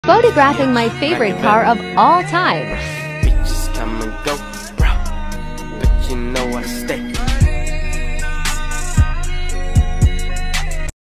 Photographing my favorite car of all time. Bitches come and go, bro, but you know I stay.